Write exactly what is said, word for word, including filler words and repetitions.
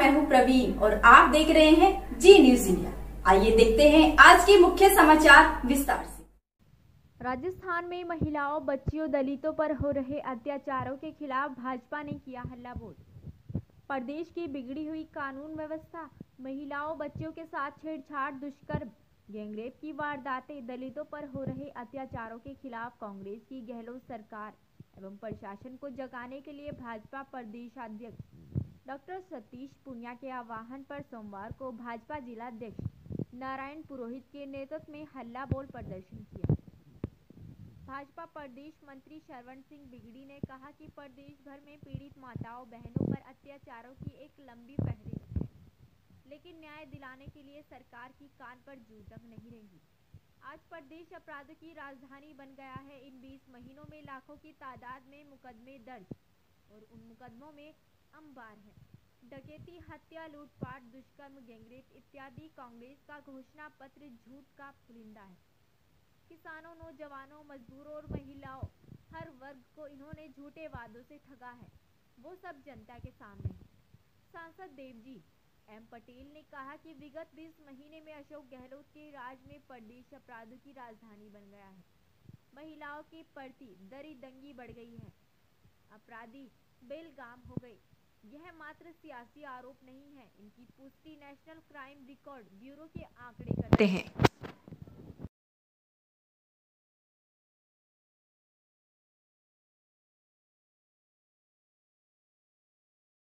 मैं हूं प्रवीण और आप देख रहे हैं जी न्यूज इंडिया। आइए देखते हैं आज के मुख्य समाचार विस्तार से। राजस्थान में महिलाओं, बच्चियों, दलितों पर हो रहे अत्याचारों के खिलाफ भाजपा ने किया हल्ला बोल। प्रदेश की बिगड़ी हुई कानून व्यवस्था, महिलाओं, बच्चियों के साथ छेड़छाड़, दुष्कर्म, गैंगरेप की वारदातें, दलितों पर हो रहे अत्याचारों के खिलाफ कांग्रेस की गहलोत सरकार एवं प्रशासन को जगाने के लिए भाजपा प्रदेशाध्यक्ष डॉक्टर सतीश पूनिया के आह्वान पर सोमवार को भाजपा जिलाध्यक्ष नारायण पुरोहित के नेतृत्व में हल्ला बोल प्रदर्शन किया। भाजपा प्रदेश मंत्री श्रवण सिंह बिगड़ी ने कहा कि प्रदेश भर में पीड़ित माताओं बहनों पर अत्याचारों की एक लंबी फहरिस्त है, लेकिन न्याय दिलाने के लिए सरकार की कान पर जू तक नहीं रही। आज प्रदेश अपराधों की राजधानी बन गया है। इन बीस महीनों में लाखों की तादाद में मुकदमे दर्ज और उन मुकदमों में अंबार है। डकैती, हत्या, लूटपाट, दुष्कर्म, गैंगरेप इत्यादि कांग्रेस का घोषणा पत्र झूठ का पुलिंदा है। किसानों, नौजवानों, मजदूरों और महिलाओं, हर वर्ग को इन्होंने झूठे वादों से ठगा है। वो सब जनता के सामने है। सांसद देवजी एम पटेल ने कहा कि विगत बीस महीने में अशोक गहलोत के राज में प्रदेश अपराधों की राजधानी बन गया है। महिलाओं के प्रति दरी दंगी बढ़ गई है। अपराधी बेलगाम हो गए। यह मात्र सियासी आरोप नहीं है, इनकी पुष्टि नेशनल क्राइम रिकॉर्ड ब्यूरो के आंकड़े करते हैं।